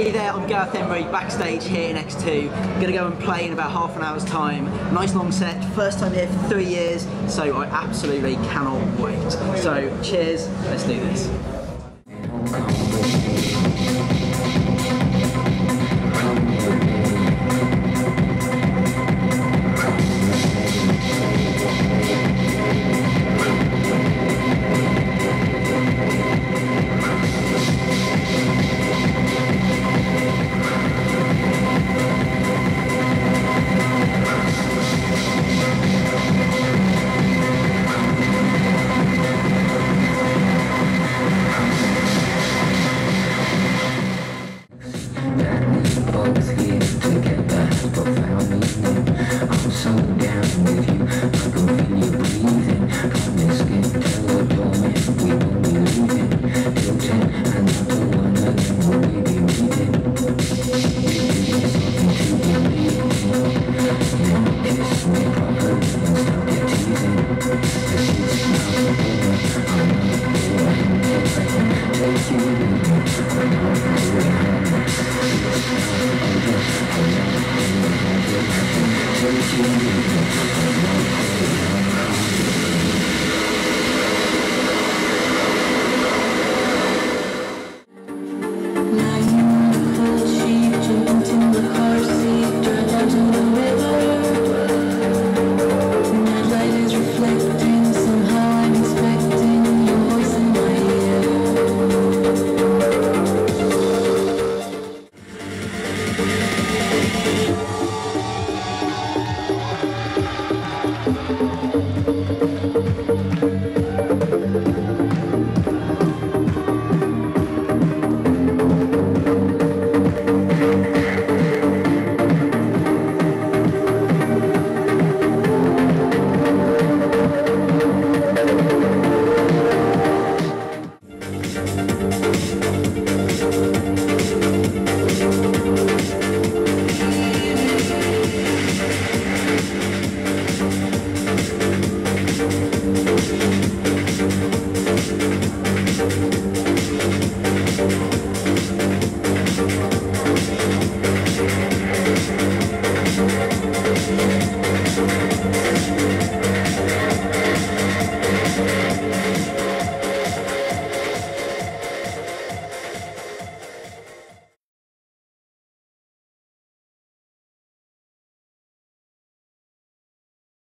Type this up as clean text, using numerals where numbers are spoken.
Hey there, I'm Gareth Emery, backstage here in X2. Gonna go and play in about half an hour's time. Nice long set, first time here for 3 years, so I absolutely cannot wait. So cheers, let's do this.